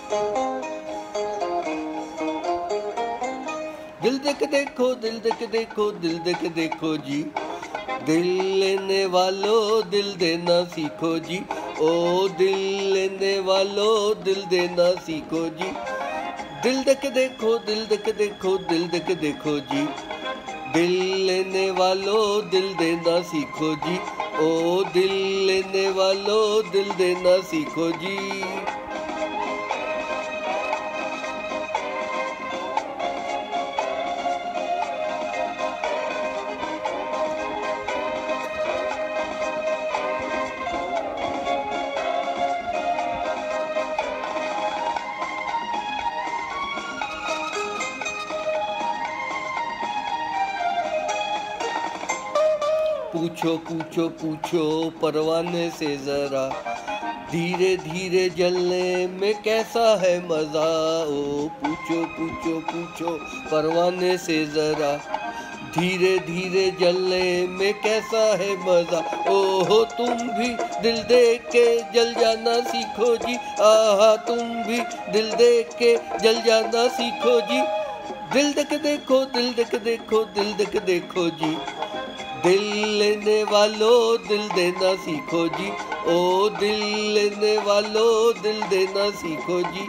दिल देख देखो, दिल देख देखो, दिल देख देखो जी। दिल लेने वालों दिल देना सीखो जी। ओ दिल लेने वालों दिल देना सीखो जी। दिल देख देखो, दिल देख देखो, दिल देख देखो जी। दिल लेने वालों दिल देना सीखो जी। ओ दिल लेने वालों दिल देना सीखो जी। पूछो पूछो पूछो परवाने से जरा, धीरे धीरे जलने में कैसा है मजा। ओ पूछो पूछो पूछो परवाने से जरा, धीरे धीरे जलने में कैसा है मजा। ओहो तुम भी दिल दे के जल जाना सीखो जी। आहा तुम भी दिल दे के जल जाना सीखो जी। दिल देख देखो, दिल देख देखो, दिल देख देखो जी। दिल लेने वालों दिल देना सीखो जी। ओ दिल लेने वालों दिल देना सीखो जी।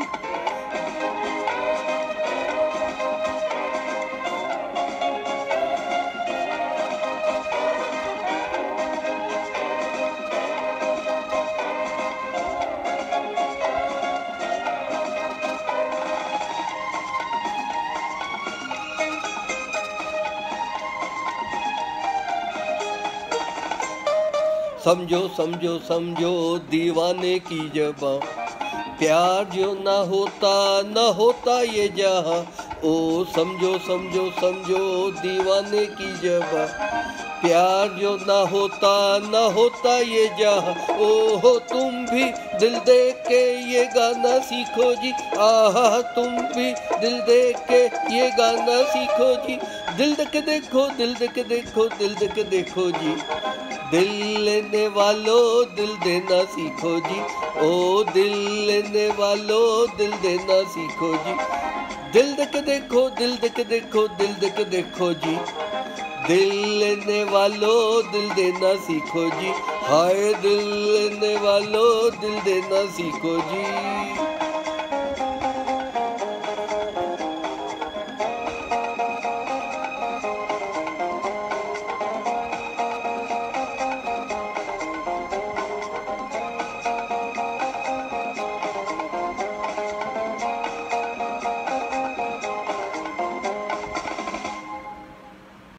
समझो समझो समझो दीवाने की जबां, प्यार जो ना होता ये जहां। ओ समझो समझो समझो दीवाने की जबां, प्यार जो ना होता ये जहां। ओहो तुम भी दिल दे के ये गाना सीखो जी। आहा तुम भी दिल दे के ये गाना सीखो जी। दिल देख देखो, दिल देख देखो, दिल देख देखो जी। दिल लेने वालों दिल देना सीखो जी। ओ दिल लेने वालों दिल देना सीखो जी। दिल देख देखो, दिल देख देखो, दिल देख देखो जी। दिल लेने वालों दिल देना सीखो जी। हाय दिल लेने वालों दिल देना सीखो जी।